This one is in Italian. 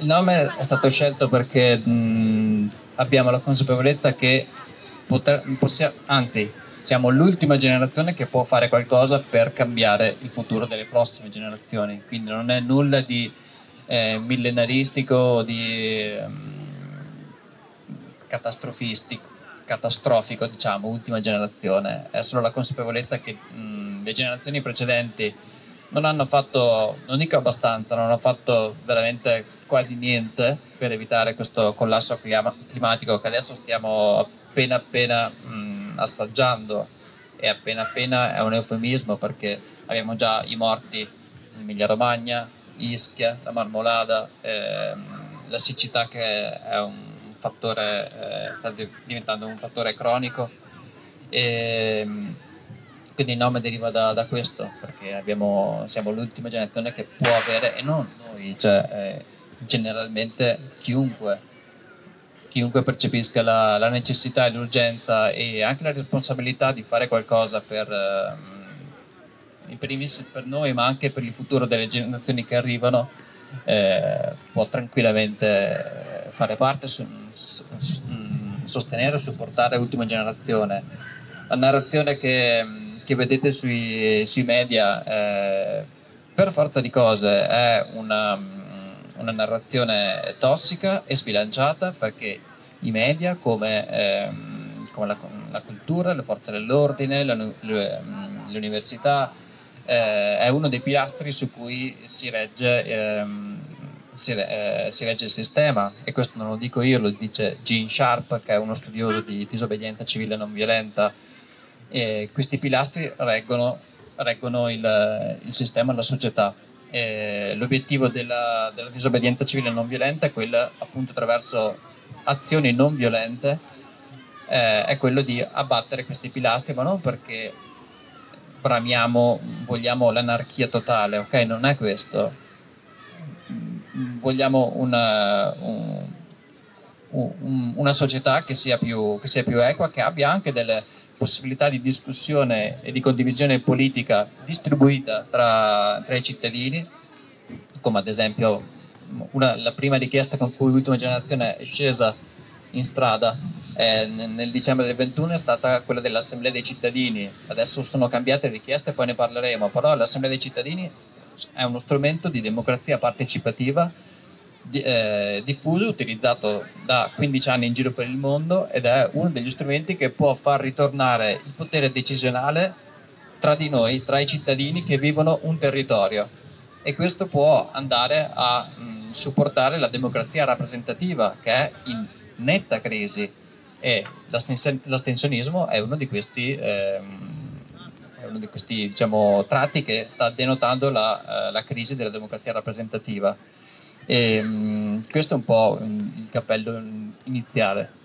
Il nome è stato scelto perché abbiamo la consapevolezza che anzi, siamo l'ultima generazione che può fare qualcosa per cambiare il futuro delle prossime generazioni. Quindi non è nulla di millenaristico o di catastrofico, diciamo, ultima generazione. È solo la consapevolezza che le generazioni precedenti non hanno fatto, non dico abbastanza, non hanno fatto veramente quasi niente per evitare questo collasso climatico che adesso stiamo appena assaggiando, e appena è un eufemismo perché abbiamo già i morti in Emilia Romagna, Ischia, la Marmolada, la siccità che è un fattore, sta diventando un fattore cronico, e quindi il nome deriva da questo, perché siamo l'ultima generazione che può avere, e non noi, cioè generalmente chiunque percepisca la necessità e l'urgenza e anche la responsabilità di fare qualcosa in primis per noi, ma anche per il futuro delle generazioni che arrivano, può tranquillamente fare parte, sostenere e supportare l'ultima generazione. La narrazione che vedete sui media, per forza di cose, è una narrazione tossica e sbilanciata, perché i media, come la cultura, le forze dell'ordine, le università, è uno dei pilastri su cui si regge il sistema, e questo non lo dico io, lo dice Gene Sharp, che è uno studioso di disobbedienza civile non violenta, e questi pilastri reggono il sistema, la società. L'obiettivo della disobbedienza civile non violenta è quello, appunto, attraverso azioni non violente, è quello di abbattere questi pilastri, ma non perché vogliamo l'anarchia totale, ok? Non è questo. Vogliamo una società che sia più equa, che abbia anche delle possibilità di discussione e di condivisione politica distribuita tra i cittadini, come ad esempio la prima richiesta con cui l'ultima generazione è scesa in strada nel dicembre del 21 è stata quella dell'Assemblea dei cittadini. Adesso sono cambiate le richieste, poi ne parleremo, però l'Assemblea dei cittadini è uno strumento di democrazia partecipativa diffuso, utilizzato da 15 anni in giro per il mondo, ed è uno degli strumenti che può far ritornare il potere decisionale tra di noi, tra i cittadini che vivono un territorio, e questo può andare a supportare la democrazia rappresentativa, che è in netta crisi, e l'astensionismo è uno di questi, diciamo, tratti che sta denotando la crisi della democrazia rappresentativa. Questo è un po' il cappello iniziale.